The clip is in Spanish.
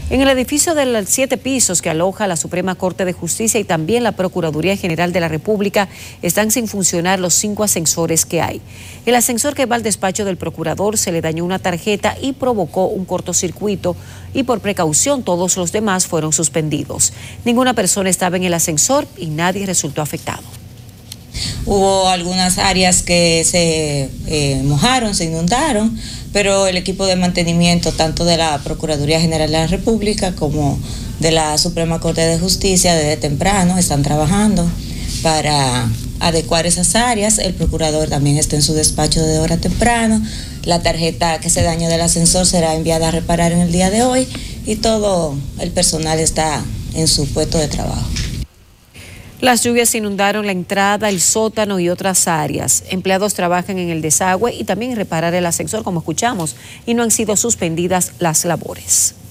En el edificio de 7 pisos que aloja la Suprema Corte de Justicia y también la Procuraduría General de la República están sin funcionar los 5 ascensores que hay. El ascensor que va al despacho del procurador se le dañó una tarjeta y provocó un cortocircuito y por precaución todos los demás fueron suspendidos. Ninguna persona estaba en el ascensor y nadie resultó afectado. Hubo algunas áreas que se mojaron, se inundaron, pero el equipo de mantenimiento, tanto de la Procuraduría General de la República como de la Suprema Corte de Justicia, desde temprano están trabajando para adecuar esas áreas. El procurador también está en su despacho de hora temprano. La tarjeta que se dañó del ascensor será enviada a reparar en el día de hoy y todo el personal está en su puesto de trabajo. Las lluvias inundaron la entrada, el sótano y otras áreas. Empleados trabajan en el desagüe y también en reparar el ascensor, como escuchamos, y no han sido suspendidas las labores.